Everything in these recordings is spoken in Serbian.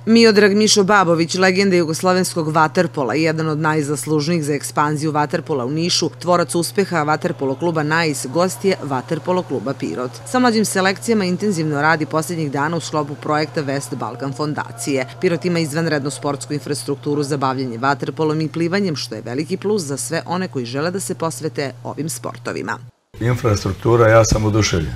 Miodrag Mišo Babović, legenda jugoslovenskog vaterpola i jedan od najzaslužnijih za ekspanziju vaterpola u Nišu, tvorac uspeha vaterpolo kluba NAIS, gost je vaterpolo kluba Pirot. Sa mlađim selekcijama intenzivno radi posljednjih dana u sklopu projekta West Balkan fondacije. Pirot ima izvanrednu sportsku infrastrukturu za bavljanje vaterpolom i plivanjem, što je veliki plus za sve one koji žele da se posvete ovim sportovima. Infrastruktura, ja sam oduševljen.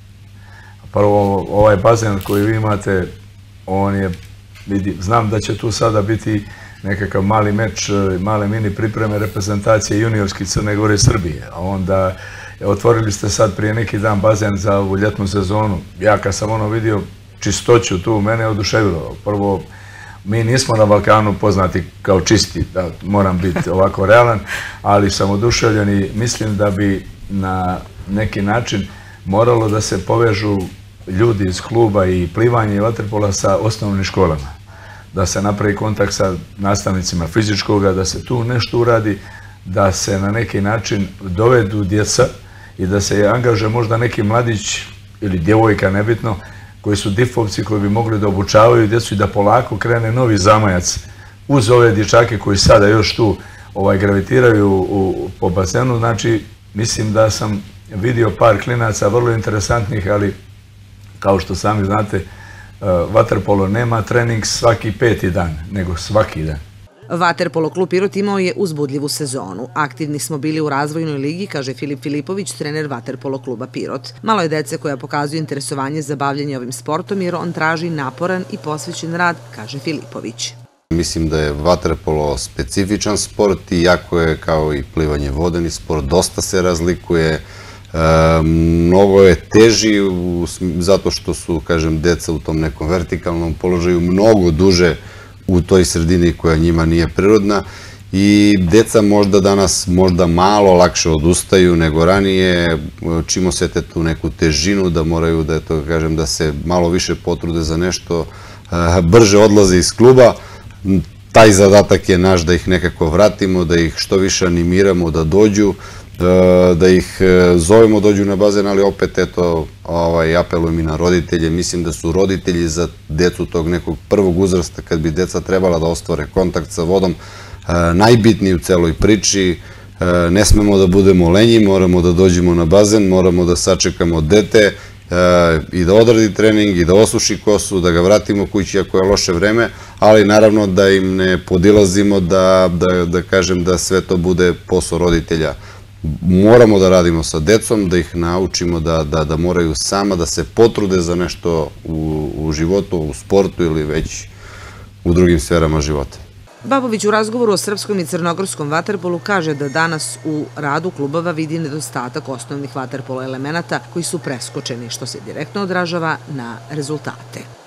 Prvo, ovaj bazen koji vi imate, on je, znam da će tu sada biti nekakav mali meč, male mini pripreme reprezentacije juniorskih Crne Gore i Srbije. A onda otvorili ste sad prije neki dan bazen za ovu ljetnu sezonu. Ja kad sam vidio čistoću tu, mene je oduševilo. Prvo, mi nismo na Balkanu poznati kao čisti, da moram biti ovako realan, ali sam oduševljen i mislim da bi na neki način moralo da se povežu ljudi iz kluba i plivanja i vaterpola sa osnovnim školama. Da se napravi kontakt sa nastavnicima fizičkoga, da se tu nešto uradi, da se na neki način dovedu djeca i da se angažuje možda neki mladić ili djevojka, nebitno, koji su difovci koji bi mogli da obučavaju djecu i da polako krene novi zamajac uz ove dječake koji sada još tu gravitiraju po bazenu. Znači, mislim da sam vidio par klinaca vrlo interesantnih, ali kao što sami znate, vaterpolo nema trening svaki 5. dan, nego svaki dan. Vaterpolo klub Pirot imao je uzbudljivu sezonu. Aktivni smo bili u razvojnoj ligi, kaže Filip Filipović, trener vaterpolo kluba Pirot. Malo je dece koja pokazuju interesovanje za bavljanje ovim sportom jer on traži naporan i posvećen rad, kaže Filipović. Mislim da je vaterpolo specifičan sport i jako je kao i plivanje vodeni sport, dosta se razlikuje. Mnogo je teži zato što su, kažem, deca u tom nekom vertikalnom položaju mnogo duže u toj sredini koja njima nije prirodna i deca možda danas možda malo lakše odustaju nego ranije, čim osete tu neku težinu da moraju da se malo više potrude za nešto, brže odlaze iz kluba. Taj zadatak je naš da ih nekako vratimo, da ih što više animiramo da dođu, da ih zovemo dođu na bazen, ali opet apelujem i na roditelje. Mislim da su roditelji za decu tog nekog prvog uzrasta, kad bi deca trebala da ostvare kontakt sa vodom, najbitniji u celoj priči. Ne smemo da budemo lenji, moramo da dođemo na bazen, moramo da sačekamo dete i da odradi trening i da osuši kosu, da ga vratimo kući ako je loše vreme, ali naravno da im ne podilazimo, da kažem da sve to bude posao roditelja. Moramo da radimo sa decom, da ih naučimo da moraju sama da se potrude za nešto u životu, u sportu ili već u drugim sferama života. Babović u razgovoru o srpskom i crnogorskom vaterpolu kaže da danas u radu klubova vidi nedostatak osnovnih vaterpolo elemenata koji su preskočeni, što se direktno odražava na rezultate.